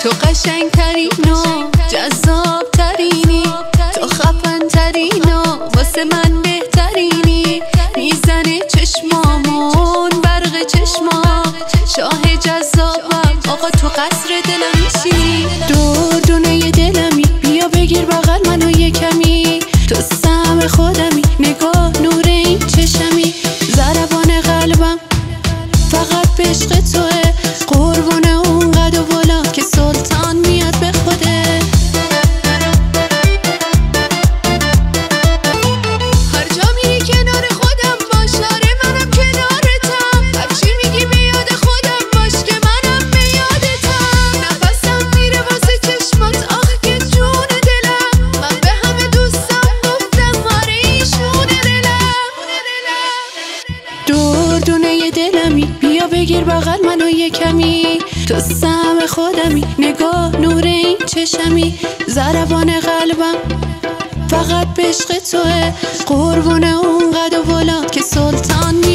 تو قشنگترین و جذابترینی، تو خفن‌ترین و واسه من بهترینی. میزنه چشمامون برق چشما، شاه جذابم آقا تو قصر دلم میشینی. دردونه دلمی بیا بگیر بغل منو یکمی، تو سهم خودمی نگاه نور این چشمی. ضربان قلبم فقط به عشق توه، قربون اون قد و بلند که سلطان میاد به خوده. هر جا میری کنار خودم باش، آره منم کنارتم. هرچی میگی به یاد خودم باش که منم به یادتم. نفسم میره واسه چشمات آخ که جون دلم، من به همه دوستم گفتم آره ایشون دلم. دردونه دلمی بیا بگیر بغل منو یکمی، تو سهم خودمی نگاه نور این چشمی. ضربان قلبم فقط به عشق توه، قربون اون قد و بلند که سلطان